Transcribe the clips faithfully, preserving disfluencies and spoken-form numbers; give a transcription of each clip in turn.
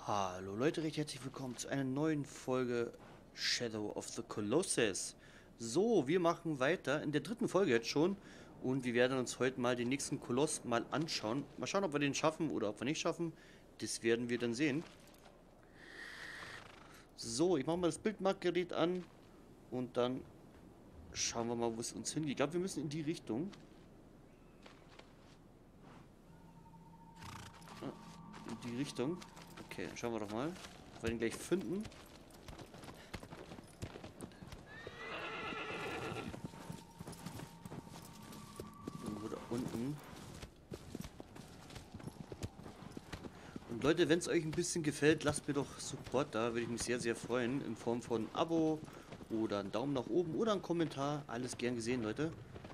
Hallo Leute, recht herzlich willkommen zu einer neuen Folge Shadow of the Colossus. So, wir machen weiter in der dritten Folge jetzt schon und wir werden uns heute mal den nächsten Koloss mal anschauen. Mal schauen, ob wir den schaffen oder ob wir nicht schaffen. Das werden wir dann sehen. So, ich mache mal das Bildmarkgerät an und dann schauen wir mal, wo es uns hingeht. Ich glaube, wir müssen in die Richtung. Ah, in die Richtung. Okay, dann schauen wir doch mal. Wir werden ihn gleich finden. Irgendwo da unten. Und Leute, wenn es euch ein bisschen gefällt, lasst mir doch Support da. Würde ich mich sehr, sehr freuen. In Form von ein Abo oder einen Daumen nach oben oder einen Kommentar. Alles gern gesehen, Leute.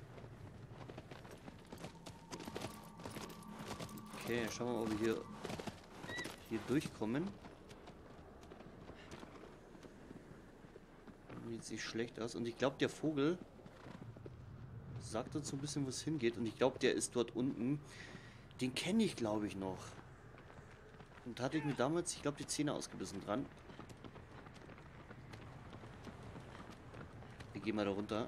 Okay, schauen wir mal, ob wir hier, hier durchkommen. Sieht sich schlecht aus. Und ich glaube, der Vogel sagt uns so ein bisschen, wo es hingeht. Und ich glaube, der ist dort unten. Den kenne ich, glaube ich, noch. Und da hatte ich mir damals, ich glaube, die Zähne ausgebissen dran. Wir gehen mal da runter.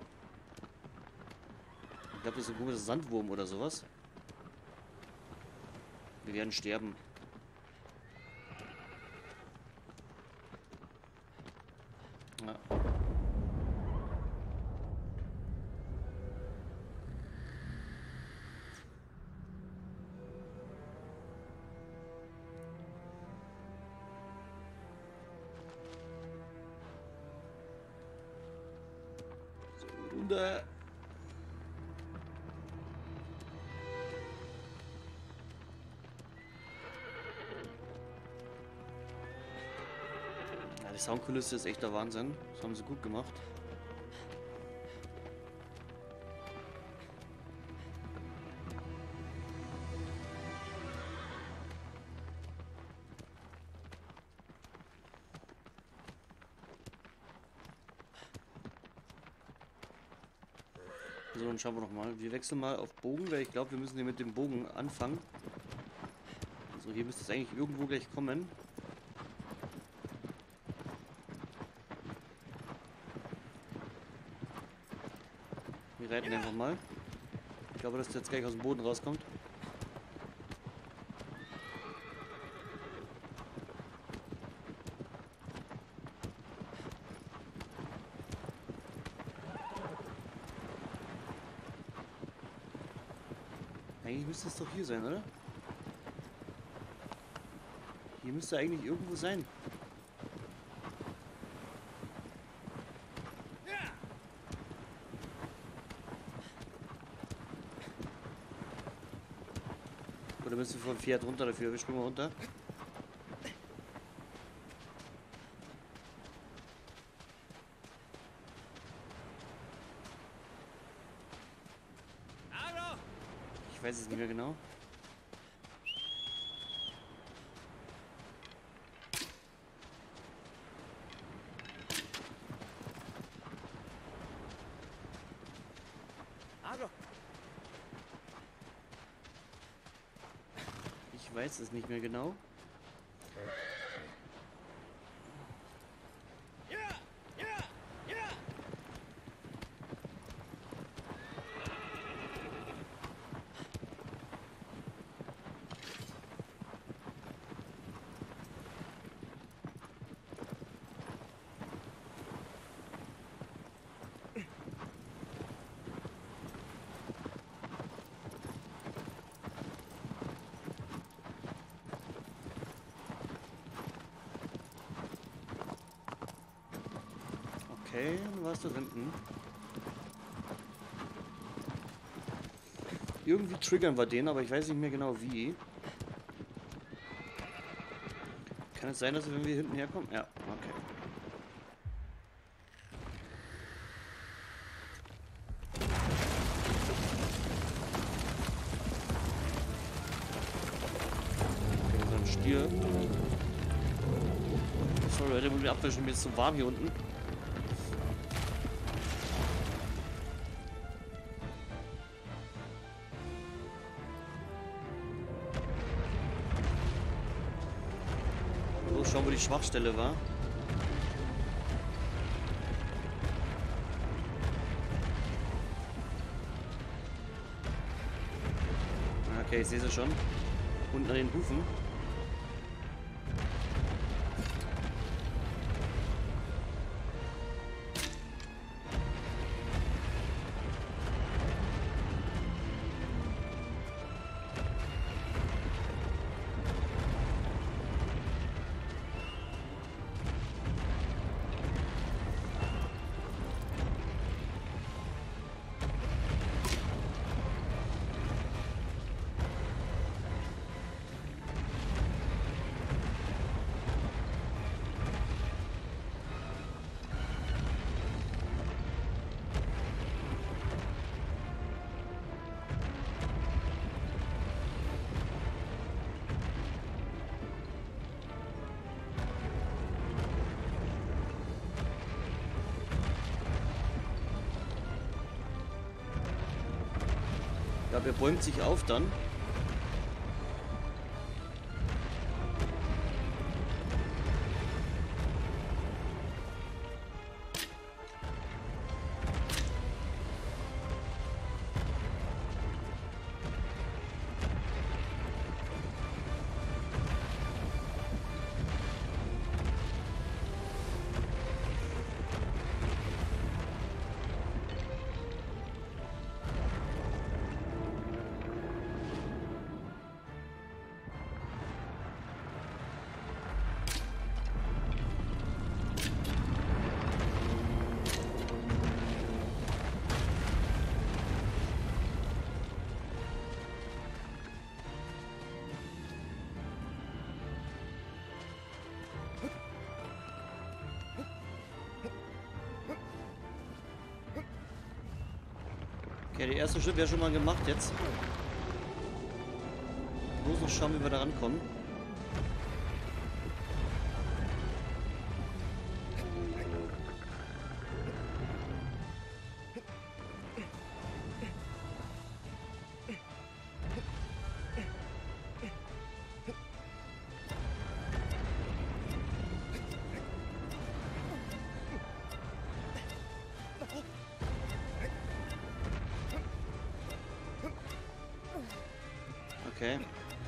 Ich glaube, das ist ein komischer Sandwurm oder sowas. Wir werden sterben. Ja. So, runter. Ja, die Soundkulisse ist echt der Wahnsinn. Das haben sie gut gemacht. So, dann schauen wir noch mal. Wir wechseln mal auf Bogen, weil ich glaube, wir müssen hier mit dem Bogen anfangen. Also hier müsste es eigentlich irgendwo gleich kommen. Wir reiten einfach mal. Ich glaube, dass der jetzt gleich aus dem Boden rauskommt. Eigentlich müsste es doch hier sein, oder? Hier müsste eigentlich irgendwo sein. Oder müssen wir vom Pferd runter dafür? Wir springen mal runter. Ich weiß es nicht mehr genau. Ich weiß es nicht mehr genau. Okay, dann warst du hinten. Irgendwie triggern wir den, aber ich weiß nicht mehr genau wie. Kann es sein, dass wir, wenn wir hinten herkommen? Ja, okay. Okay, so ein Stier. Sorry Leute, muss ich abwischen, mir ist so warm hier unten. schauen, wo die Schwachstelle war. Okay, ich sehe sie schon. Unten an den Hufen. Ich glaube, er bäumt sich auf dann. Okay, der erste Schritt wäre schon mal gemacht jetzt. Bloß noch schauen, wie wir da rankommen. Okay.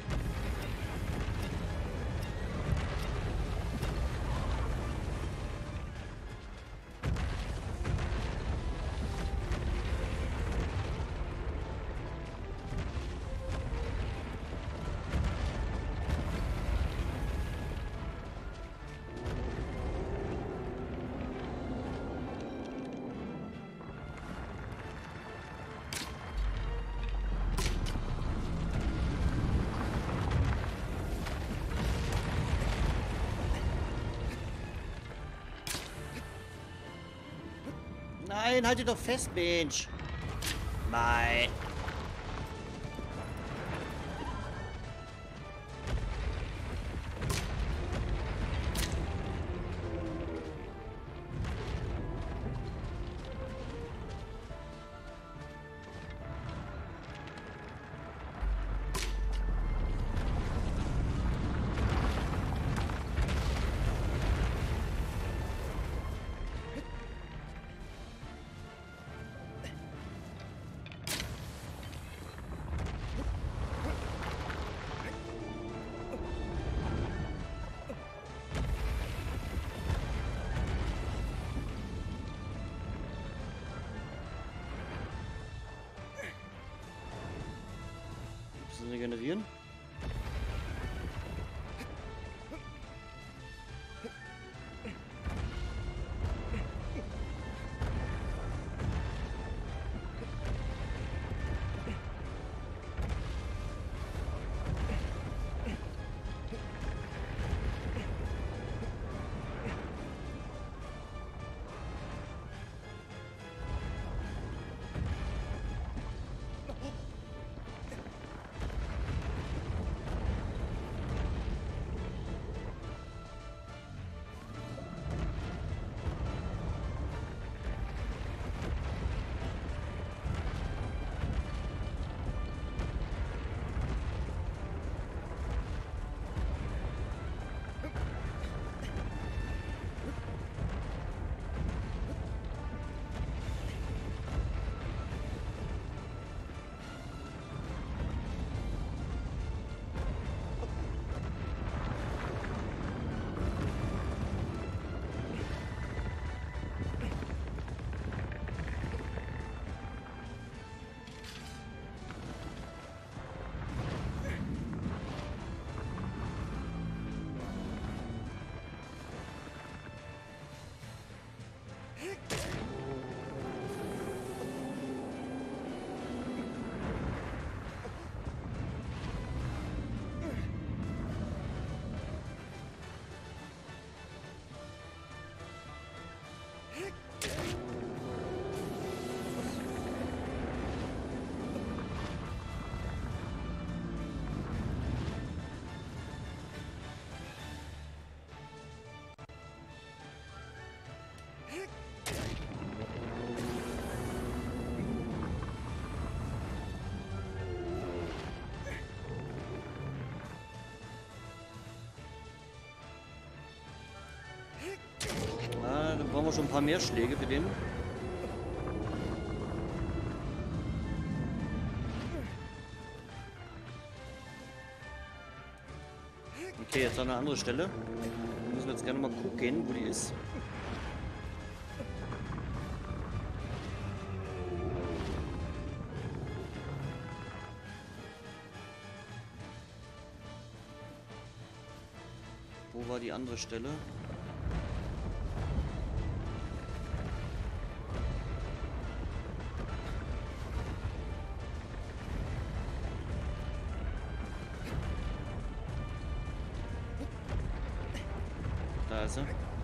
Nein, halt dich doch fest, Mensch. Mei. Regenerieren. Ah, dann brauchen wir schon ein paar mehr Schläge für den. Okay, jetzt an eine andere Stelle. Da müssen wir jetzt gerne mal gucken, wo die ist. Wo war die andere Stelle? Da ist er.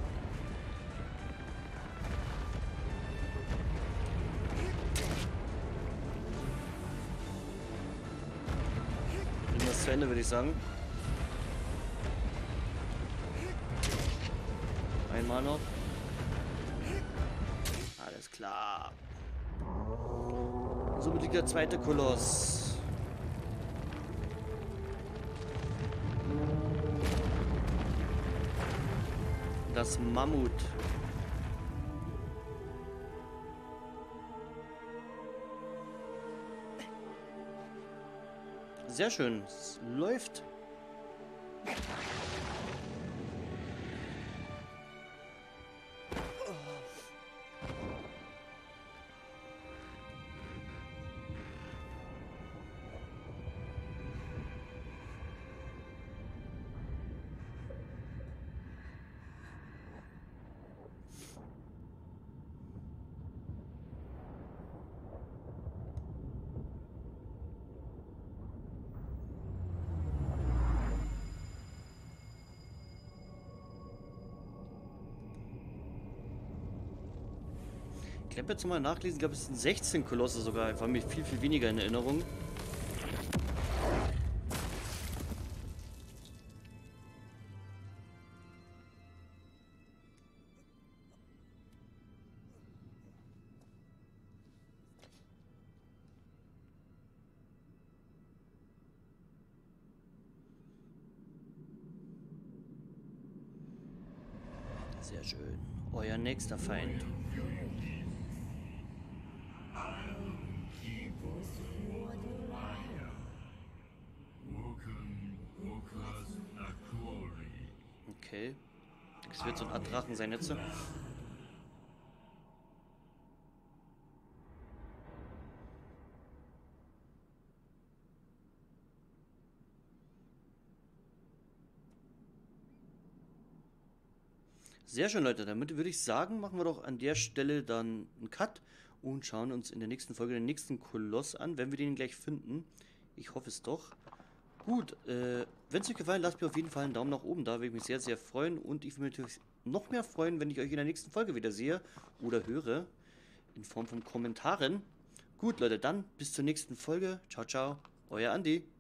Bringen wir es zu Ende, würde ich sagen. Einmal noch. Alles klar. Somit liegt der zweite Koloss. Das Mammut. Sehr schön. Es läuft. Ich habe jetzt mal nachgelesen, ich glaube es sind sechzehn Kolosse sogar, war mir viel, viel weniger in Erinnerung. Sehr schön. Euer nächster Feind. Okay. Es wird so ein Art Drachen sein jetzt. Sehr schön, Leute. Damit würde ich sagen, machen wir doch an der Stelle dann einen Cut und schauen uns in der nächsten Folge den nächsten Koloss an, wenn wir den gleich finden. Ich hoffe es doch. Gut, äh, wenn es euch gefallen hat, lasst mir auf jeden Fall einen Daumen nach oben da, würde ich mich sehr, sehr freuen. Und ich würde mich natürlich noch mehr freuen, wenn ich euch in der nächsten Folge wieder sehe oder höre, in Form von Kommentaren. Gut, Leute, dann bis zur nächsten Folge. Ciao, ciao, euer Andi.